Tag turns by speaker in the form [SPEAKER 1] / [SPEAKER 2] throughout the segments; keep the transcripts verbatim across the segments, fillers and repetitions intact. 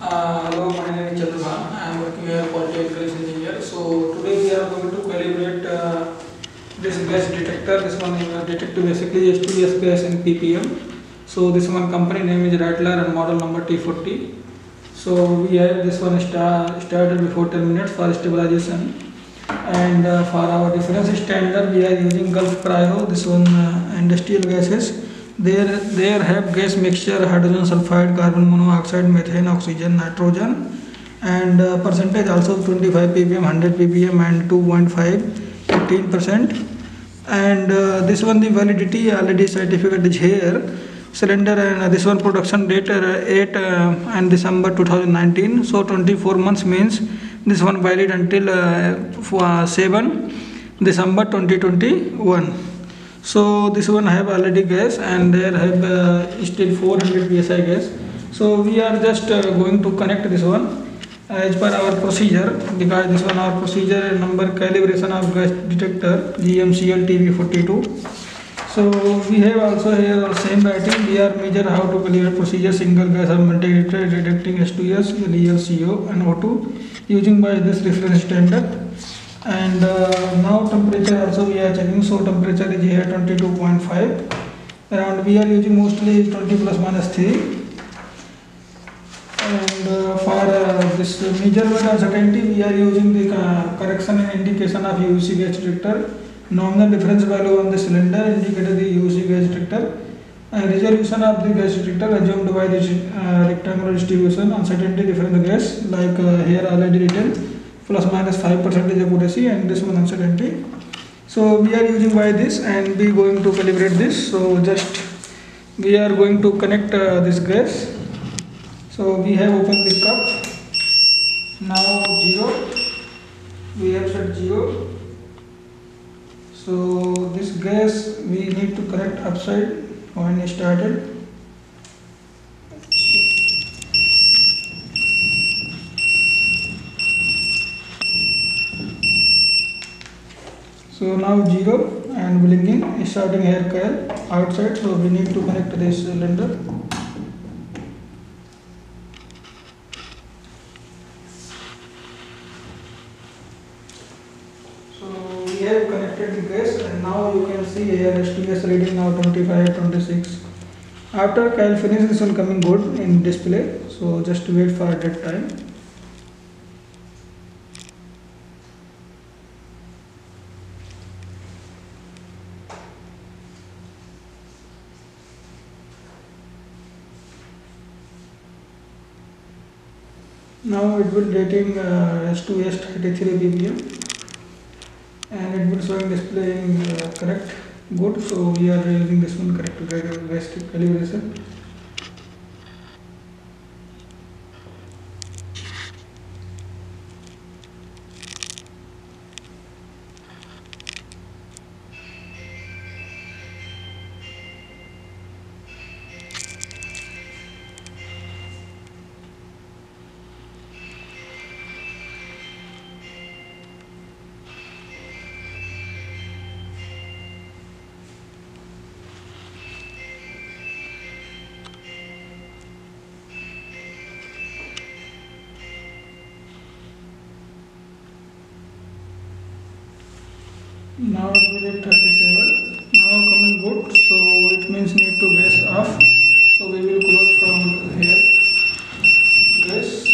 [SPEAKER 1] Uh, hello, my name is Chandran. I am working as a quality assurance engineer. So today we are going to calibrate uh, this gas detector. This one is detect basically H two S gas in P P M. So this one company name is Rattler and model number T forty. So we have this one star, started before ten minutes for stabilization. And uh, for our reference standard, we are using Gulf Cryo. This one uh, industrial gases. There, there have gas mixture, hydrogen sulfide, carbon monoxide, methane, oxygen, nitrogen, and uh, percentage also twenty-five ppm, one hundred ppm, and two point five, fifteen percent. And uh, this one the validity already certificate is here. Cylinder and uh, this one production date uh, eight uh, and December two thousand nineteen. So twenty-four months means this one valid until uh, for, uh, seven December twenty twenty-one. So this one have already gas and there have uh, still four hundred P S I gas. So we are just uh, going to connect this one as per our procedure, because this one our procedure number calibration of gas detector G M C L T V forty-two. So we have also here the same writing. We are measure how to calibrate procedure single gas or multi-gateway detecting H two S, L E L, C O and O two using by this reference standard. And uh, now temperature also we are checking. So temperature is here twenty-two point five. Around we are using mostly twenty plus minus three. And uh, for uh, this measurement uncertainty, we are using the uh, correction and indication of U V C gas detector. Nominal difference value on the cylinder indicated the U V C gas detector. And resolution of the gas detector assumed by the uh, rectangular distribution. Uncertainty difference gas, like uh, here already written, plus minus five percent accuracy, and this one uncertainty. So we are using by this and we going to calibrate this. So just we are going to connect uh, this gas. So we have opened the cup. Now zero. We have set zero. So this gas we need to connect upside when it started. So now zero and blinking, starting air coil outside. So we need to connect this cylinder. So we have connected the gas, and now you can see here H two S reading now twenty-five, twenty-six. After coil finish, this one coming good in display. So just wait for that time. Now it will dating uh, H two S thirty-three ppm and it will showing displaying uh, correct good. So we are using this one correct gas calibration. Now it will be thirty-seven. Now coming good. So it means need to gas off. So we will close from here. Gas.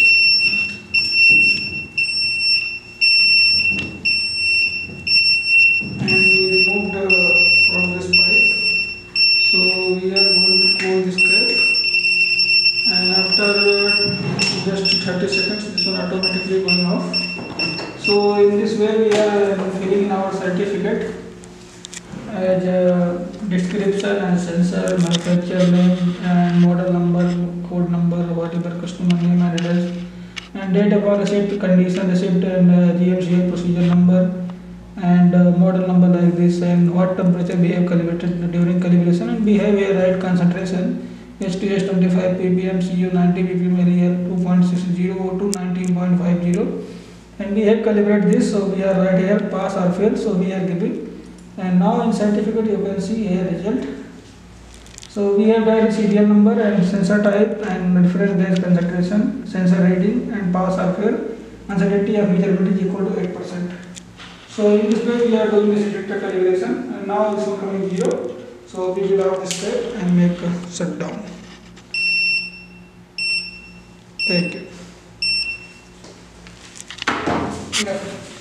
[SPEAKER 1] And we removed uh, from this pipe. So we are going to close this cap. And after uh, just thirty seconds, this one automatically going off. So in this way we are filling in our certificate as a description and sensor, manufacturer name and model number, code number, whatever customer name and address, and date of receipt, condition receipt, and uh, G M C L procedure number and uh, model number like this, and what temperature we have calibrated during calibration, and we have a right concentration H two S twenty-five ppm, C U ninety ppm, L E L two point six zero, O two nineteen point five zero. And we have calibrated this, so we are right here, pass or fail, so we are giving. And now in certificate you can see here result. So we have dialed serial number and sensor type and reference gas concentration, sensor reading and pass or fail. Uncertainty of measurement is equal to eight percent. So in this way we are doing this detector calibration, and now this one coming zero. So we will off this step and make a shutdown. Thank you. Yeah.